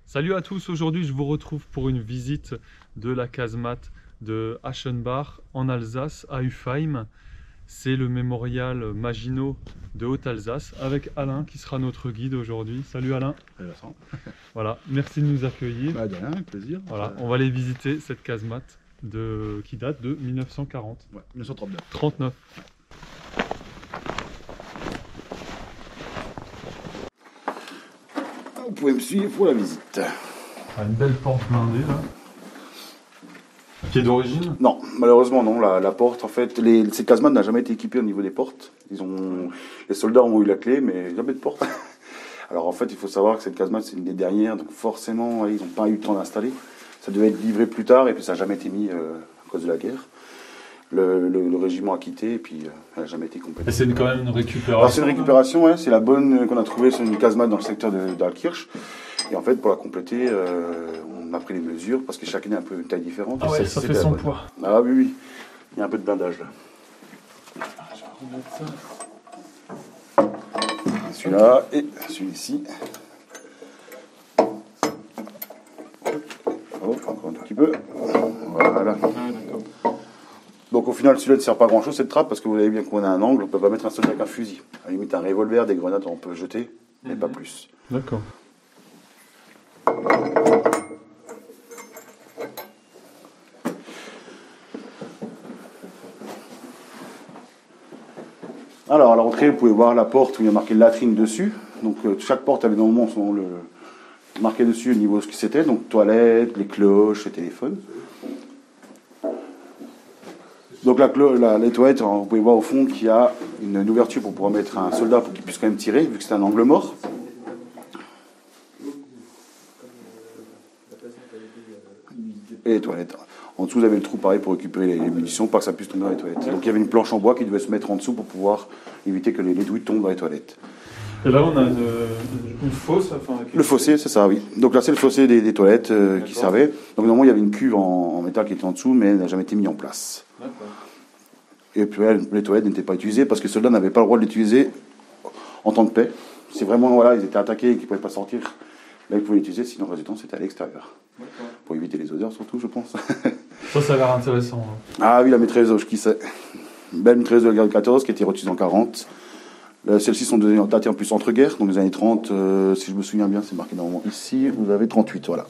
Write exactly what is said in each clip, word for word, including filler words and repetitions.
Salut à tous, aujourd'hui je vous retrouve pour une visite de la casemate de Aschenbach en Alsace, à Ufheim. C'est le mémorial Maginot de Haute-Alsace avec Alain qui sera notre guide aujourd'hui. Salut Alain. Salut Vincent. Voilà, merci de nous accueillir. Bah de rien, avec plaisir. Voilà, on va aller visiter cette casemate de... qui date de mille neuf cent quarante. Ouais, mille neuf cent trente-neuf. trente-neuf. Vous pouvez me suivre pour la visite. Ah, une belle porte blindée là. Qui est d'origine? Non, malheureusement non. La, la porte, en fait, les, cette casemate n'a jamais été équipée au niveau des portes. Ils ont, les soldats ont eu la clé, mais jamais de porte. Alors en fait, il faut savoir que cette casemate, c'est une des dernières, donc forcément, ils n'ont pas eu le temps d'installer. Ça devait être livré plus tard, et puis ça n'a jamais été mis euh, à cause de la guerre. Le, le, le régiment a quitté, et puis euh, elle n'a jamais été complétée. Et c'est quand même une récupération? Alors c'est une récupération, ouais, c'est la bonne qu'on a trouvée sur une casemate dans le secteur de d'Alkirch. Et en fait, pour la compléter, euh, on a pris les mesures, parce que chacune a un peu une taille différente. Ah ouais, ça fait son poids. Ah oui, oui. Il y a un peu de blindage là. Celui-là et celui-ci. Oh, encore un tout petit peu. Voilà. Donc au final, celui-là ne sert pas à grand-chose, cette trappe, parce que vous voyez bien qu'on a un angle, on ne peut pas mettre un soldat avec un fusil. À la limite, un revolver, des grenades, on peut jeter, mais mmh. pas plus. D'accord. Alors à l'entrée, vous pouvez voir la porte où il y a marqué latrine dessus. Donc euh, chaque porte avait normalement son le marqué dessus au niveau de ce que c'était. Donc toilettes, les cloches, les téléphones. Donc la, la, les toilettes, vous pouvez voir au fond qu'il y a une, une ouverture pour pouvoir mettre un soldat pour qu'il puisse quand même tirer, vu que c'est un angle mort. Et les toilettes. En dessous, vous avez le trou pareil pour récupérer les, les munitions, pas que ça puisse tomber dans les toilettes. Donc il y avait une planche en bois qui devait se mettre en dessous pour pouvoir éviter que les, les douilles tombent dans les toilettes. Et là, on a une, une fosse. Enfin, le fossé, c'est ça, oui. Donc là, c'est le fossé des, des toilettes euh, qui servait. Donc normalement, il y avait une cuve en, en métal qui était en dessous, mais elle n'a jamais été mise en place. Et puis ouais, les toilettes n'étaient pas utilisées parce que les soldats n'avaient pas le droit de l'utiliser en temps de paix. C'est vraiment, voilà, ils étaient attaqués et qu'ils ne pouvaient pas sortir. Là, ils pouvaient l'utiliser, sinon le résultat, c'était à l'extérieur. Pour éviter les odeurs, surtout, je pense. Ça, ça a l'air intéressant. Hein. Ah oui, la maîtresse, qui sait. Belle maîtresse de la guerre de quatorze qui a été retisée en quarante. Celles-ci sont datées en plus entre-guerres, donc les années trente, euh, si je me souviens bien, c'est marqué normalement ici, vous avez trente-huit, voilà.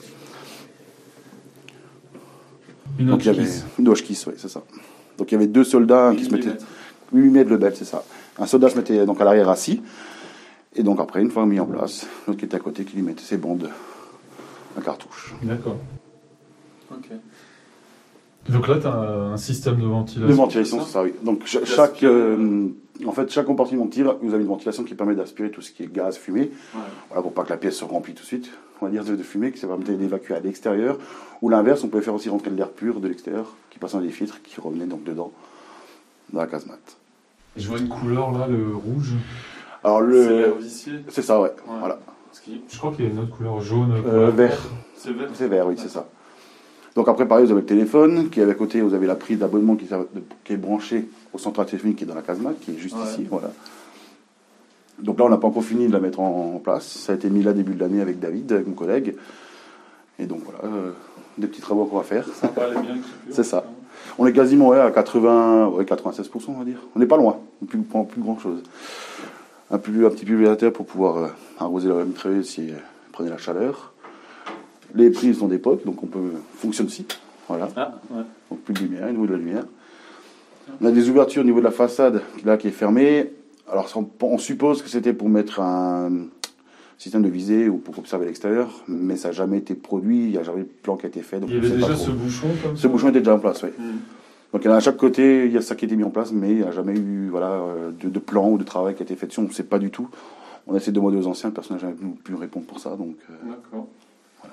Une donc il y avait une Hochkiss, oui, c'est ça. Donc il y avait deux soldats qui se mettaient. huit mètres le bel, c'est ça. Un soldat se mettait donc à l'arrière assis, et donc après, une fois mis en place, l'autre qui était à côté qui lui mettait ses bandes à cartouche. D'accord. Ok. Donc là, tu as un système de ventilation. De ventilation, c'est ça, oui. Donc chaque, euh, en fait, chaque compartiment de tir, vous avez une ventilation qui permet d'aspirer tout ce qui est gaz, fumée, ouais. Voilà, pour pas que la pièce se remplit tout de suite, on va dire de fumée, qui ça permettait d'évacuer à l'extérieur. Ou l'inverse, on pouvait faire aussi rentrer de l'air pur de l'extérieur, qui passait dans des filtres, qui revenait donc dedans, dans la casemate. Je vois une couleur là, le rouge. Alors le, c'est l'air vicié. C'est ça, ouais. ouais. Voilà. Parce que je crois qu'il y a une autre couleur jaune. Euh, vert. C'est vert. C'est vert, oui, ouais. C'est ça. Donc après, pareil, vous avez le téléphone, qui est à côté, vous avez la prise d'abonnement qui, qui est branchée au central téléphonique qui est dans la casemate, qui est juste ouais. ici, voilà. Donc là, on n'a pas encore fini de la mettre en, en place. Ça a été mis là début de l'année avec David, avec mon collègue. Et donc voilà, euh, des petits travaux qu'on va faire. C'est ça. On est quasiment ouais, à quatre-vingts, ouais, quatre-vingt-seize pour cent, on va dire. On n'est pas loin, on ne prend plus grand-chose. Un, plus, un petit pulvérisateur pour pouvoir euh, arroser la mitrailleuse si elle prenait la chaleur. Les prises sont d'époque, donc on peut fonctionne aussi. Voilà. Ah, ouais. Donc plus de lumière, au niveau de la lumière. On a des ouvertures au niveau de la façade là qui est fermée. Alors on suppose que c'était pour mettre un système de visée ou pour observer l'extérieur, mais ça n'a jamais été produit, il n'y a jamais de plan qui a été fait. Donc il y avait déjà ce bouchon comme ça. Ce bouchon était déjà en place, oui. Mmh. Donc il y en a à chaque côté, il y a ça qui a été mis en place, mais il n'y a jamais eu voilà, de, de plan ou de travail qui a été fait dessus, on ne sait pas du tout. On a essayé de demander aux anciens, personne n'a jamais pu répondre pour ça. Donc, euh, D'accord. Voilà.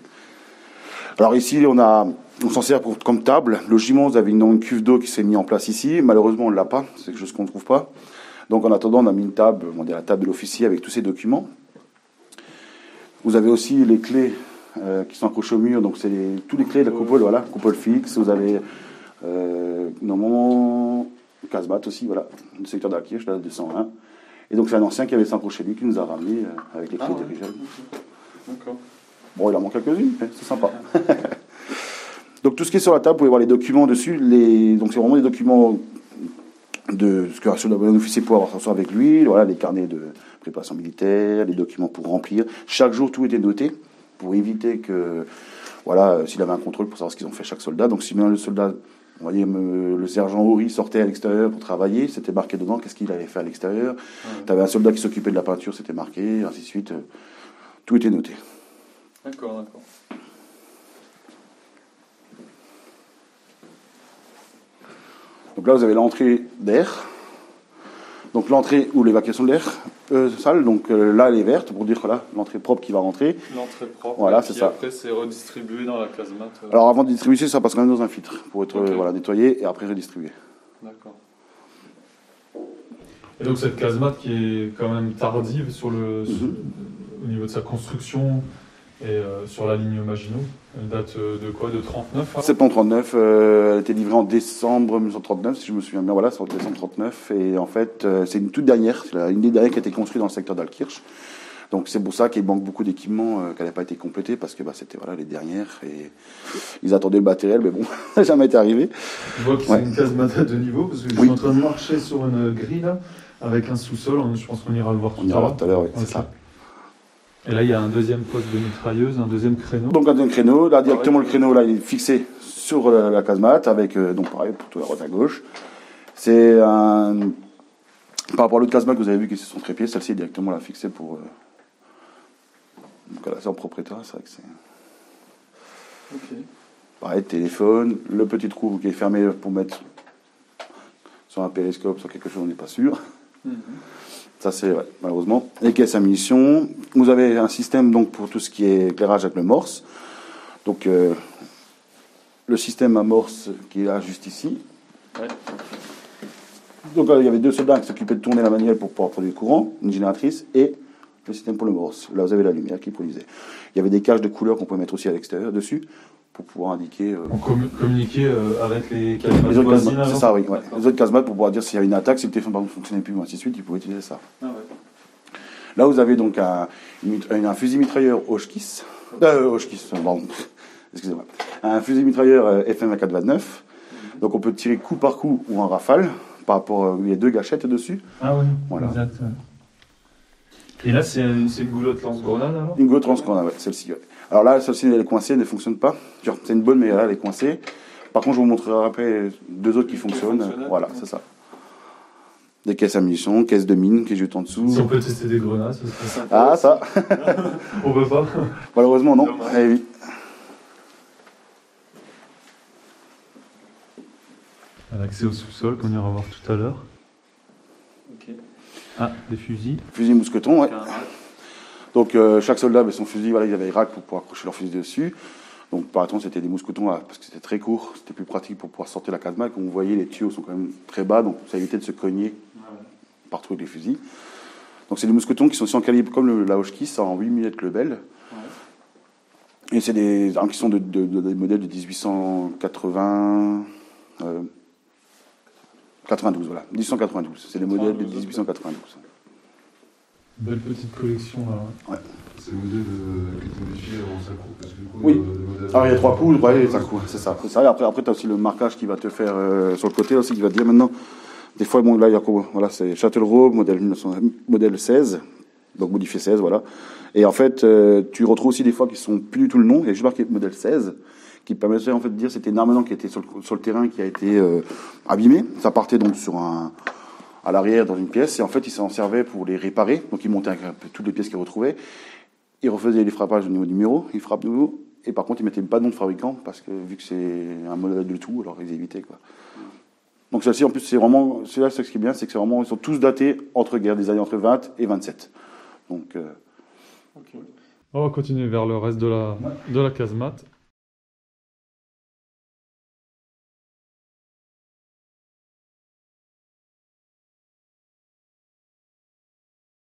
Alors ici, on, a, on s'en sert pour, comme table. Logiquement, vous avez une, une cuve d'eau qui s'est mise en place ici. Malheureusement, on ne l'a pas, c'est quelque chose qu'on ne trouve pas. Donc en attendant, on a mis une table, on dit la table de l'officier avec tous ces documents. Vous avez aussi les clés euh, qui sont accrochées au mur, donc c'est les, tous les clés de la coupole, voilà, coupole fixe. Vous avez euh, normalement casemate aussi, voilà, le secteur d'Alkirch, là, deux cent un. Et donc c'est un ancien qui avait ça accroché lui qui nous a ramené euh, avec les clés ah, ouais. de Rigel. D'accord. Bon, il en manque quelques-unes, mais c'est sympa. Donc tout ce qui est sur la table, vous pouvez voir les documents dessus. Les... Donc c'est vraiment des documents de ce qu'un officier peut avoir soit avec lui, voilà, les carnets de préparation militaire, les documents pour remplir. Chaque jour, tout était noté pour éviter que, voilà, s'il avait un contrôle pour savoir ce qu'ils ont fait chaque soldat. Donc si bien le soldat, on va dire, le sergent Horry sortait à l'extérieur pour travailler, c'était marqué dedans qu'est-ce qu'il avait fait à l'extérieur. Ouais. Tu avais un soldat qui s'occupait de la peinture, c'était marqué, ainsi de suite. Tout était noté. D'accord, d'accord. Donc là, vous avez l'entrée d'air. Donc l'entrée ou l'évacuation de l'air, euh, sale. Donc euh, là, elle est verte pour dire que là, l'entrée propre qui va rentrer. L'entrée propre. Voilà, c'est ça. Après, c'est redistribué dans la casemate. Euh... Alors avant de distribuer, ça passe quand même dans un filtre pour être okay. euh, voilà, nettoyé et après redistribué. D'accord. Et donc cette casemate qui est quand même tardive sur le, mm-hmm. sur, au niveau de sa construction. Et euh, sur la ligne Maginot, elle date de quoi? De trente-neuf? Septembre trente-neuf, euh, elle a été livrée en décembre mille neuf cent trente-neuf, si je me souviens bien, voilà, c'est en décembre trente-neuf. Et en fait, euh, c'est une toute dernière, c'est une des dernières qui a été construite dans le secteur d'Altkirch. Donc c'est pour ça qu'il manque beaucoup d'équipements, euh, qui n'avaient pas été complétés, parce que bah, c'était voilà, les dernières. Et ils attendaient le matériel, mais bon, ça n'a jamais été arrivé. Je vois que c'est ouais. une casemate à deux niveaux, parce que je oui. suis en train de marcher sur une grille, là, avec un sous-sol, je pense qu'on ira le voir tout à l'heure. On ira voir tout à l'heure, oui, c'est ça. Et là, il y a un deuxième poste de mitrailleuse, un deuxième créneau. Donc un deuxième créneau, là directement le créneau là il est fixé sur la, la casemate avec euh, donc pareil pour tout à droite à gauche. C'est un par rapport à l'autre casemate que vous avez vu qui se sont trépieds, celle-ci est directement là fixée pour. Euh... Donc là c'est en propriétaire, c'est vrai que c'est. Ok. Pareil téléphone, le petit trou qui est fermé pour mettre sur un périscope, sur quelque chose on n'est pas sûr. Mm-hmm. Ça c'est ouais, malheureusement. Les caisses à munitions. Vous avez un système donc pour tout ce qui est éclairage avec le morse. Donc euh, le système à morse qui est là juste ici. Ouais. Donc là, il y avait deux soldats qui s'occupaient de tourner la manuelle pour pouvoir produire le courant, une génératrice et le système pour le morse. Là vous avez la lumière qui produisait. Il y avait des caches de couleurs qu'on pouvait mettre aussi à l'extérieur dessus pour pouvoir indiquer. Euh, on com- communiquer euh, avec les casemates. Les autres casemates, c'est ça, oui. Ouais. Les autres casemates pour pouvoir dire s'il y avait une attaque, si le téléphone ne fonctionnait plus, ou ainsi de suite, ils pouvaient utiliser ça. Ah, ouais. Là, vous avez donc un, un fusil mitrailleur Hotchkiss. Euh, Hotchkiss, pardon. Excusez-moi. Un fusil mitrailleur euh, F M vingt-quatre vingt-neuf. Mm-hmm. Donc on peut tirer coup par coup ou en rafale, par rapport. Euh, il y a deux gâchettes dessus. Ah oui, voilà. Exact. Et là, c'est une, une goulotte lance-grenade alors? Une goulotte lance-grenade, ouais, celle-ci, ouais. Alors là, celle-ci, elle est coincée, elle ne fonctionne pas. C'est une bonne, mais là, elle est coincée. Par contre, je vous montrerai après deux autres qui fonctionnent. Voilà, c'est ça. Des caisses à munitions, caisses de mine qui juste en dessous. Si on peut tester des grenades, ça serait sympa. Ah, ça on peut pas. Malheureusement, non. Allez, oui. L'accès au sous-sol qu'on ira voir tout à l'heure. Ok. Ah, des fusils. Fusils mousquetons, ouais. Donc euh, chaque soldat avait son fusil, voilà, ils avaient les racks pour pouvoir accrocher leur fusil dessus. Donc par exemple c'était des mousquetons là, parce que c'était très court, c'était plus pratique pour pouvoir sortir la casemate. Comme vous voyez, les tuyaux sont quand même très bas, donc ça évitait de se cogner ouais. partout avec les fusils. Donc c'est des mousquetons qui sont aussi en calibre comme le, la Hotchkiss, en huit millimètres Lebel. Ouais. Et c'est des qui sont de, de, de, de, des modèles de dix-huit cent quatre-vingts, euh, quatre-vingt-douze, voilà, dix-huit cent quatre-vingt-douze. C'est les modèles de dix-huit cent quatre-vingt-douze. Belle petite collection là. Ouais. C'est le modèle euh, qui est modifié en cinq coups. Parce que du coup, oui. Le, le Alors il y a trois coups, ouais, cinq coups, c'est ça. C'est ça. Et après, après tu as aussi le marquage qui va te faire euh, sur le côté aussi, qui va te dire maintenant. Des fois, bon, là, il y a voilà, c'est Châtellerault, modèle, modèle seize, donc modifié seize, voilà. Et en fait, euh, tu retrouves aussi des fois qui sont plus du tout le nom, il y a juste marqué modèle seize, qui permettait en fait de dire c'était une arme maintenant qui était sur le, sur le terrain, qui a été euh, abîmée. Ça partait donc sur un. À l'arrière dans une pièce, et en fait, ils s'en servaient pour les réparer. Donc, ils montaient un peu toutes les pièces qu'ils retrouvaient. Ils refaisaient les frappages au niveau du numéro, ils frappent de nouveau, et par contre, ils mettaient pas de nom de fabricant, parce que vu que c'est un modèle de tout, alors ils évitaient, quoi. Donc, celle-ci, en plus, c'est vraiment, c'est là, ce qui est bien, c'est que c'est vraiment, ils sont tous datés entre guerres, des années entre vingt et vingt-sept. Donc, euh... okay. On va continuer vers le reste de la, de la casemate.